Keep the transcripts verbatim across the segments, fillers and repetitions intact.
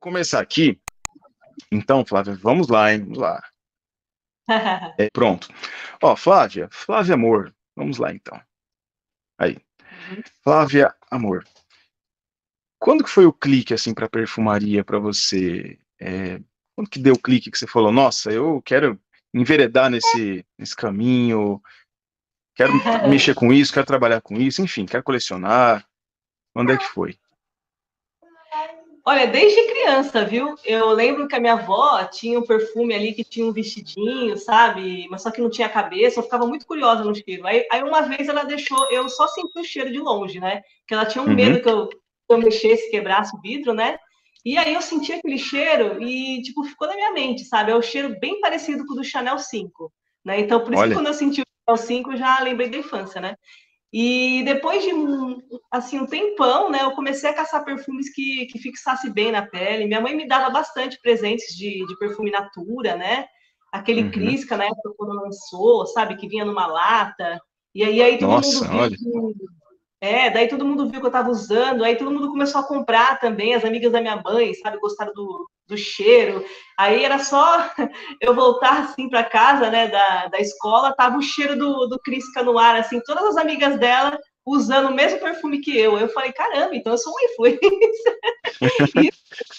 começar aqui. Então, Flávia, vamos lá, hein? Vamos lá. É, pronto. Ó, Flávia, Flávia Amor. Vamos lá, então. Aí. Uhum. Flávia Amor. Quando que foi o clique, assim, para perfumaria para você? É, quando que deu o clique que você falou, nossa, eu quero enveredar nesse, nesse caminho, quero mexer com isso, quero trabalhar com isso, enfim, quero colecionar. Quando é que foi? Olha, desde criança, viu? Eu lembro que a minha avó tinha um perfume ali que tinha um vestidinho, sabe? Mas só que não tinha cabeça, eu ficava muito curiosa no cheiro. Aí, aí uma vez ela deixou, eu só senti o cheiro de longe, né? Que ela tinha um Uhum. medo que eu, que eu mexesse, quebrasse o vidro, né? E aí eu senti aquele cheiro e, tipo, ficou na minha mente, sabe? É um cheiro bem parecido com o do Chanel cinco, né? Então, por isso que Olha, quando eu senti o Chanel cinco, eu já lembrei da infância, né? E depois de um, assim, um tempão, né, eu comecei a caçar perfumes que, que fixasse bem na pele. Minha mãe me dava bastante presentes de, de perfume Natura, né? Aquele uhum. Crisca, na época, quando lançou, sabe? Que vinha numa lata. E aí, aí todo mundo Nossa, viu olha, que... É, daí todo mundo viu que eu estava usando, aí todo mundo começou a comprar também, as amigas da minha mãe, sabe? Gostaram do, do cheiro. Aí era só eu voltar assim para casa, né, da, da escola, tava o cheiro do, do Crisca no ar, assim, todas as amigas dela usando o mesmo perfume que eu. Eu falei, caramba, então eu sou uma influência. E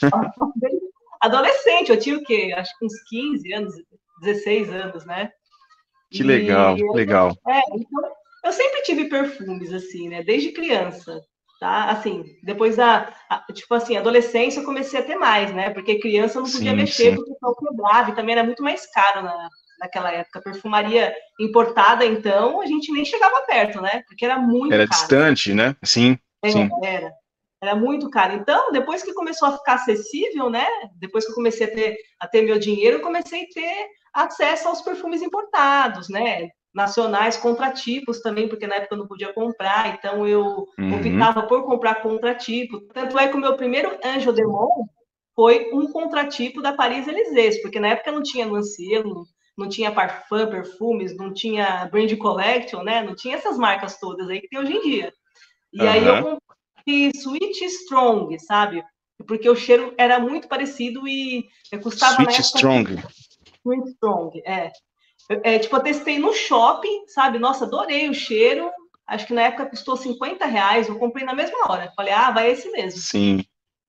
adolescente, eu tinha o quê? Acho que uns quinze anos, dezesseis anos, né? que legal, E legal. é, então, eu sempre tive perfumes, assim, né? Desde criança, tá? Assim, depois da, tipo assim, adolescência eu comecei a ter mais, né? Porque criança eu não podia Sim, mexer sim. porque eu quebrava e também era muito mais caro na, naquela época. Perfumaria importada, então, a gente nem chegava perto, né? Porque era muito Era caro. distante, né? Sim, sim. Era. Era muito caro. Então, depois que começou a ficar acessível, né? Depois que eu comecei a ter, a ter meu dinheiro, eu comecei a ter acesso aos perfumes importados, né? Nacionais, contratipos também, porque na época eu não podia comprar, então eu Uhum. optava por comprar contratipo. Tanto é que o meu primeiro Angel Demon foi um contratipo da Paris Élysées, porque na época não tinha Lancier, não tinha Parfum, perfumes, não tinha Brand Collection, né? Não tinha essas marcas todas aí que tem hoje em dia. E aí eu Aham. comprei Sweet Strong, sabe? Porque o cheiro era muito parecido e custava na Sweet época Strong. Sweet Strong, é. é. Tipo, eu testei no shopping, sabe? Nossa, adorei o cheiro. Acho que na época custou cinquenta reais. Eu comprei na mesma hora. Falei, ah, vai esse mesmo. Sim.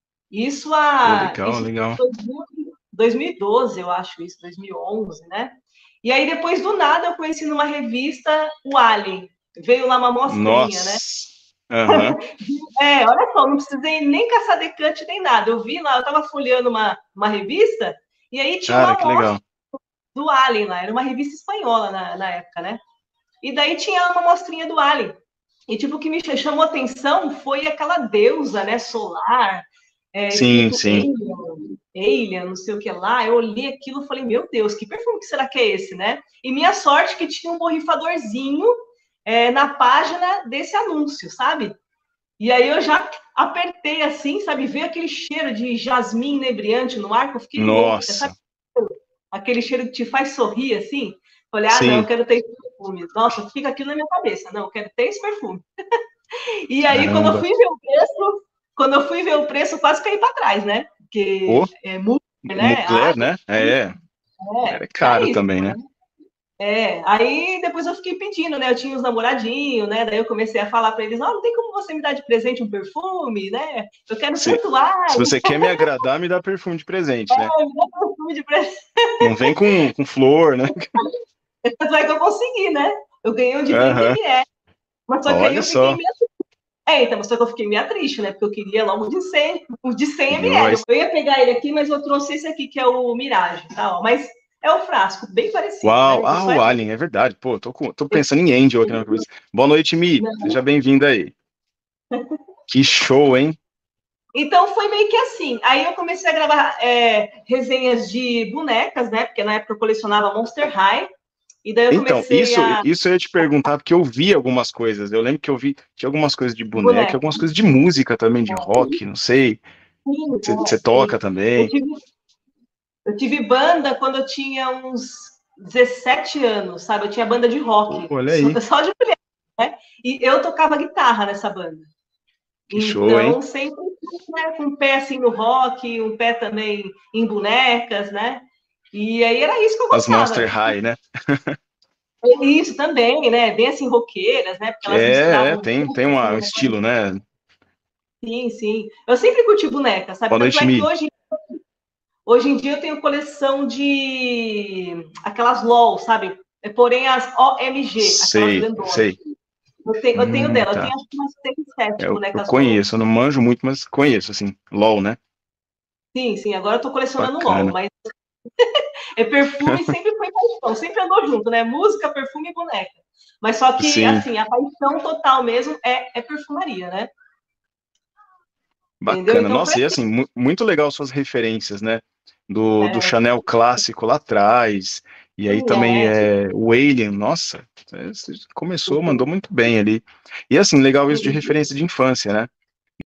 Isso Pô, a legal, isso legal. dois mil e doze, eu acho isso, dois mil e onze, né? E aí depois do nada eu conheci numa revista o Alien. Veio lá uma mostrinha, né? Nossa. Aham. É, olha só, não precisei nem caçar decante nem nada. Eu vi lá, eu estava folheando uma, uma revista e aí tinha uma Cara, que amostra legal. do Alien lá, era uma revista espanhola na, na época, né? E daí tinha uma mostrinha do Alien. E tipo, o que me chamou atenção foi aquela deusa, né, solar, é, Sim, escrito sim. Alien, Alien, não sei o que lá. Eu olhei aquilo e falei, meu Deus, que perfume que será que é esse, né? E minha sorte que tinha um borrifadorzinho é, na página desse anúncio, sabe? E aí eu já apertei assim, sabe? Veio aquele cheiro de jasmim inebriante no ar, que eu fiquei louca, sabe? Nossa. Aquele cheiro que te faz sorrir assim. Falei, ah, não, eu Sim. quero ter esse perfume. Nossa, fica aquilo na minha cabeça. Não, eu quero ter esse perfume. E aí, quando eu Caramba. fui ver o preço, quando eu fui ver o preço, quase caí para trás, né? Pô, Porque é muito, né? Ah, Mugler, né? É. é, Era caro caríssimo. também, né? É, aí depois eu fiquei pedindo, né? Eu tinha uns namoradinhos, né? Daí eu comecei a falar para eles: oh, não tem como você me dar de presente um perfume, né? Eu quero Se, tanto ar, se você quer me agradar, me dá perfume de presente, né? me dá perfume de presente. Não vem com, com flor, né? Tanto é que eu consegui, né? Eu ganhei um de trinta Aham. ml. Mas só que aí Olha eu fiquei só. meio. É, então, só que eu fiquei meio triste, né? Porque eu queria logo de cem, o de cem ml. Nós. Eu ia pegar ele aqui, mas eu trouxe esse aqui, que é o Mirage, tá? Mas é o frasco, bem parecido, Uau. né? Então Ah, só o é. Alien, é verdade. Pô, tô, com, tô pensando em Angel aqui na cabeça. Boa noite, Mi. Seja bem-vinda aí. Que show, hein? Então foi meio que assim. Aí eu comecei a gravar é, resenhas de bonecas, né? Porque na época eu colecionava Monster High. E daí eu Então, comecei isso, a. isso eu ia te perguntar, porque eu vi algumas coisas. Eu lembro que eu vi, tinha algumas coisas de De boneca, boneca. algumas coisas de música também, de rock, não sei. Sim, Você é, você toca sim. Eu também. tive, eu tive banda quando eu tinha uns dezessete anos, sabe? Eu tinha banda de Pô, rock, olha só, aí. só de mulher, né? E eu tocava guitarra nessa banda. Que show, hein? Então, sempre, né, com um pé assim no rock, um pé também em bonecas, né? E aí era isso que eu As gostava. Monster High, né? Isso também, né? Bem assim, roqueiras, né? Porque elas É, é, misturavam tem, tem muito, assim, uma- um né? estilo, né? Sim, sim. Eu sempre curti boneca, sabe? Boa Tanto noite, é que Mi. hoje, hoje em dia eu tenho coleção de aquelas LOL, sabe? É, porém, as O M G, aquelas Sei, grandonas. sei. Eu tenho, eu tenho Hum, dela, eu tenho tá. acho que umas seis, sete Eu, eu bonecas LOL. conheço, eu não manjo muito, mas conheço, assim. LOL, né? Sim, sim, agora eu tô colecionando LOL, Bacana. mas é perfume sempre foi paixão, sempre andou junto, né? Música, perfume e boneca. Mas só que, Sim, assim, a paixão total mesmo é, é perfumaria, né? Entendeu? bacana. Então foi Nossa, e assim. assim, mu- muito legal suas referências, né? Do, do É, Chanel clássico lá atrás, e aí sim, também é, é, o Alien, nossa, é, você começou, sim, mandou muito bem ali. E assim, legal isso de sim. referência de infância, né?